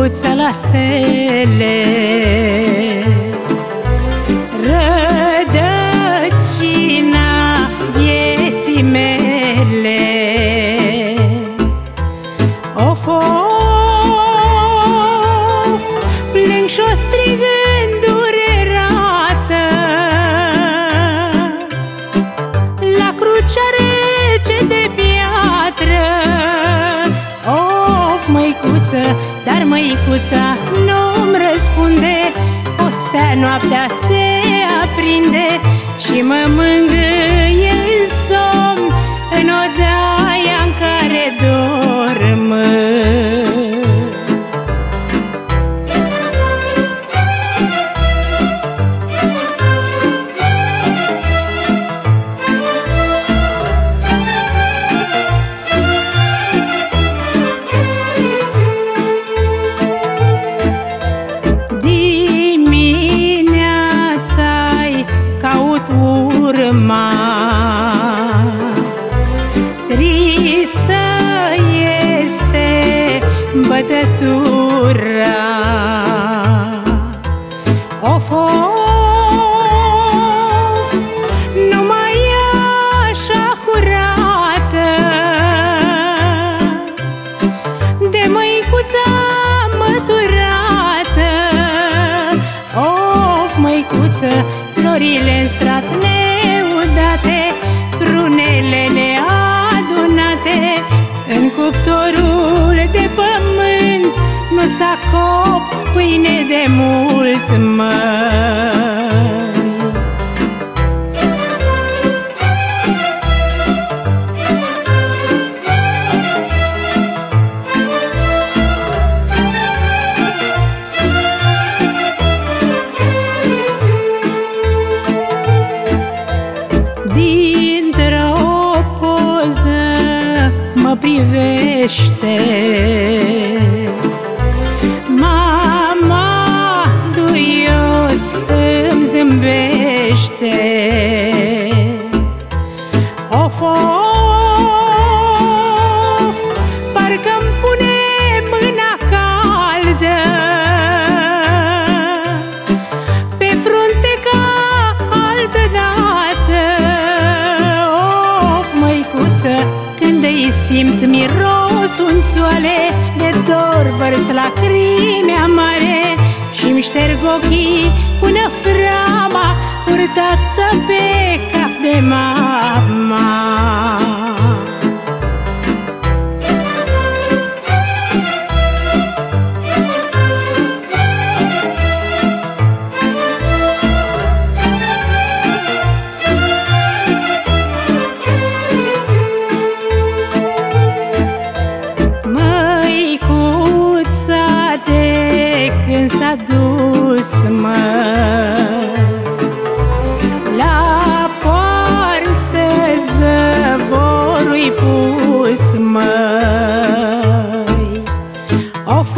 măicuță la stele, rădăcina vieții mele. Of, of, plâng și-o strig îndurerată la crucea rece de piatră. Of, măicuță, dar măicuța nu-mi răspunde. O stea noaptea se aprinde și mă mângâie în somn în odaia în care dorm. Urma tristă este bătătura. Of, of, numai așa curată de măicuța măturată. Of, măicuță, florile-n strat neudate, prunele neadunate, în cuptorul de pământ nu s-a copt pâine de mult, măi. Dintr-o poză mă privește mama, duios îmi zâmbește. Of, of, parcă-mi pune mâna caldă pe frunte ca altădată. Of, măicuță, când îi simt mirosul în soale, de dor vărs lacrimi amare și-mi șterg ochii până frama purtată pe cap de mama. Când s-a dus, la poartă zăvorul-i pus, măi. Of,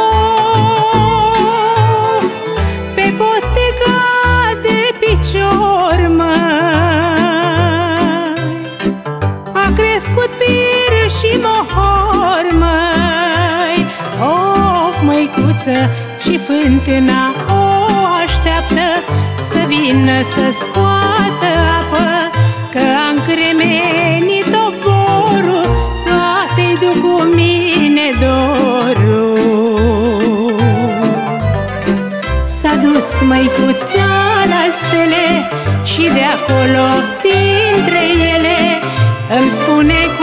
of, pe poteca de picior, măi, a crescut pir și mohor, măi. Of, măicuță, și fântâna o așteaptă să vină să scoată apă, că am cremenit oborul, toate-i duc cu mine dorul. S-a dus măicuța la stele și de acolo, dintre ele, îmi spune